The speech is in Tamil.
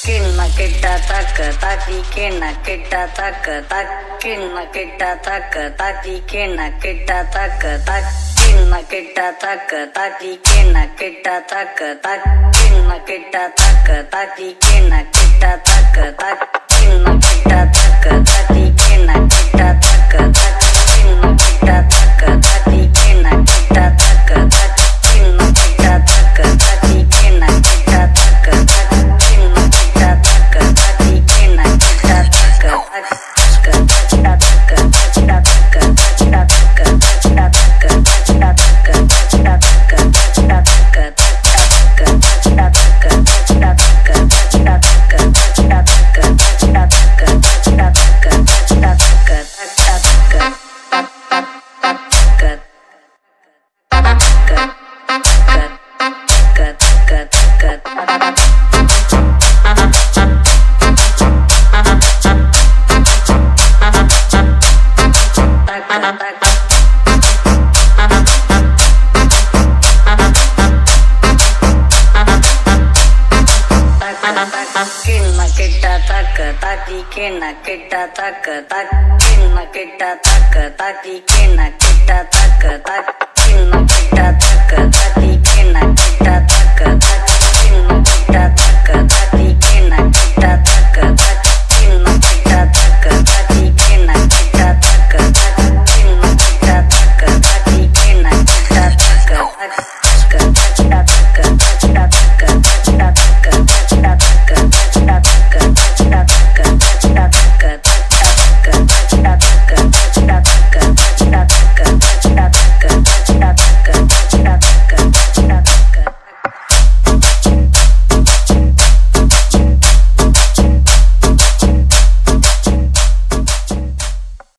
கிண்ண கிட்ட தக்க தாக்கி கிண்ண கிட்ட தக்க கிண்ண கிட்ட தக்க தாக்கி கிண்ண கிட்ட தக்க கிண்ண கிட்ட தக்க தாக்கி கிண்ண கிட்ட தக்க கிண்ண கிட்ட தக்க தாக்கி கிண்ண கிட்ட தக்க கிண்ண கிட்ட தக்க தாக்கி கிண்ண கிட்ட தக்க கிண்ண கிட்ட தக்க தாக்கி கிண்ண கிட்ட தக்க கிண்ண கிட்ட தக்க தாக்கி கிண்ண கிட்ட தக்க கிண்ண கிட்ட தக்க கிண்ண கிட்ட தக்க தாக்கி கிண்ண கிட்ட தக்க கிண்ண கிட்ட தக்க